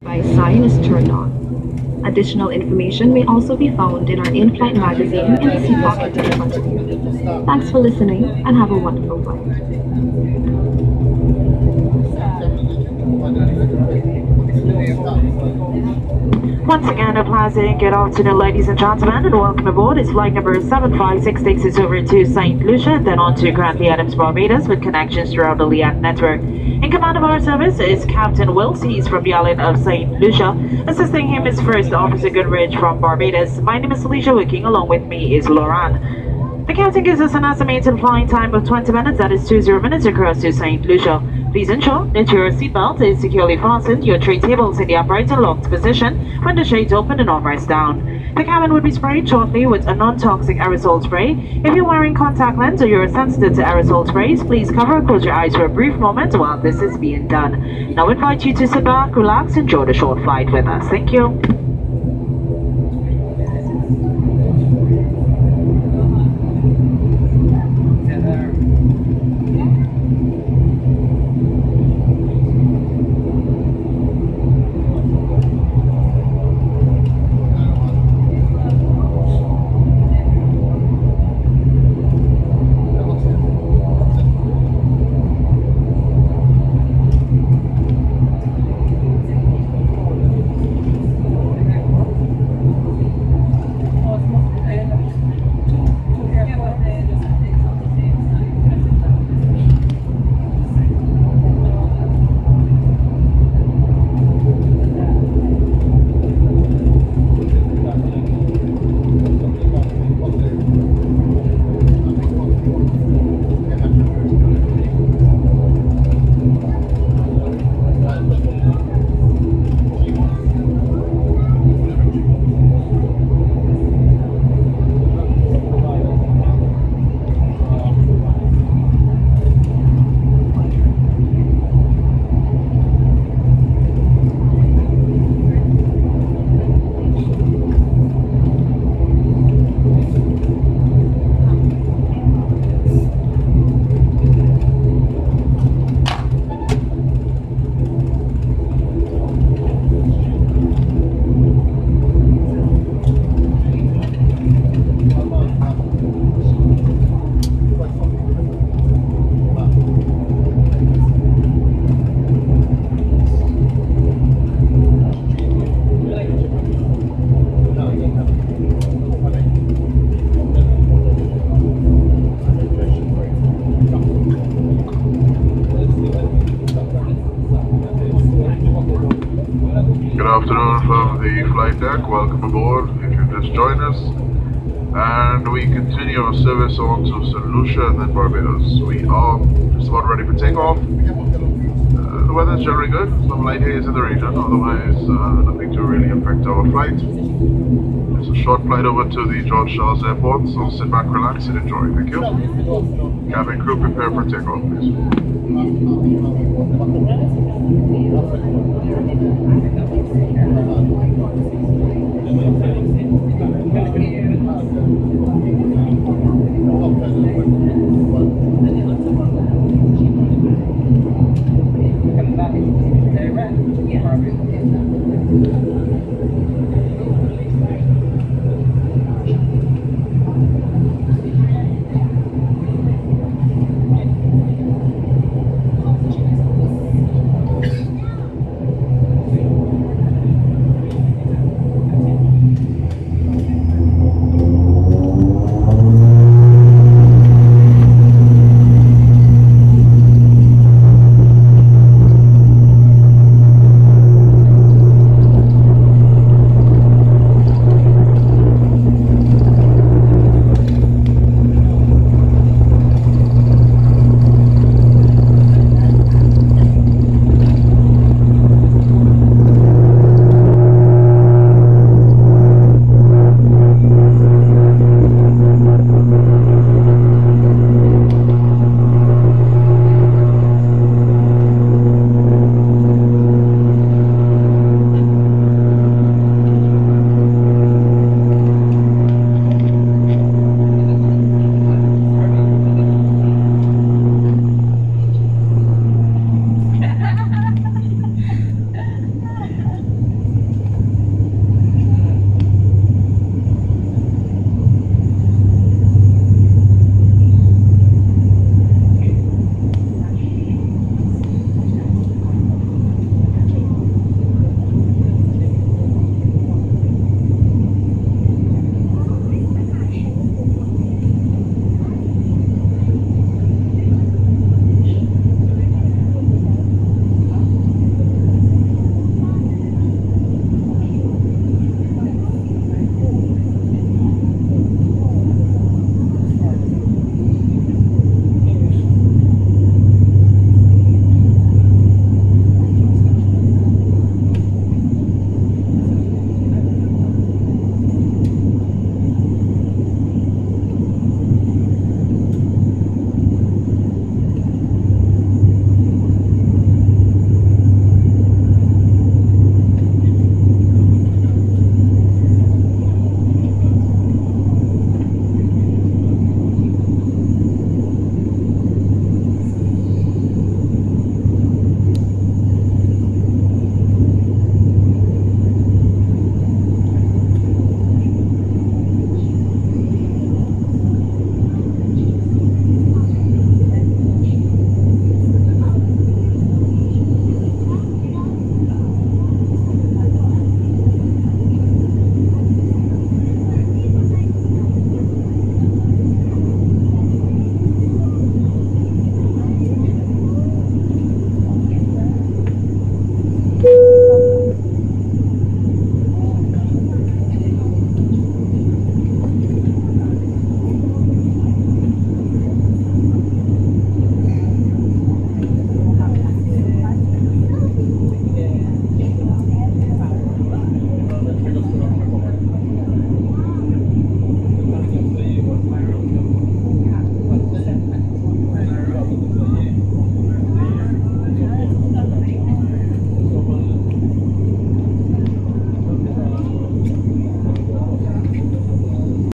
By sign is turned on. Additional information may also be found in our in-flight magazine in the seat pocket in front of you. Thanks for listening and have a wonderful flight. Once again, a pleasant good afternoon, ladies and gentlemen, and welcome aboard. It's flight number 756 takes us over to St. Lucia, then on to Grand Liatt, Barbados, with connections throughout the LIAT network. In command of our service is Captain Wills. He's from the island of St. Lucia. Assisting him is First Officer Goodrich from Barbados. My name is Alicia Wicking. Along with me is Lauren. The captain gives us an estimated flying time of 20 minutes, that is 20 minutes across to St. Lucia. Please ensure that your seatbelt is securely fastened, your tray tables in the upright and locked position, window shades open and armrests down. The cabin will be sprayed shortly with a non-toxic aerosol spray. If you're wearing contact lens or you're sensitive to aerosol sprays, please cover or close your eyes for a brief moment while this is being done. Now I invite you to sit back, relax, enjoy the short flight with us. Thank you. Good afternoon from the flight deck. Welcome aboard if you've just joined us. And we continue our service on to St. Lucia and then Barbados. We are just about ready for takeoff. The weather is generally good. Some light haze in the region. Otherwise, nothing to really affect our flight. It's a short flight over to the George Charles Airport, so sit back, relax, and enjoy. Thank you. Cabin crew, prepare for takeoff, please. Coming back, direct. Yeah.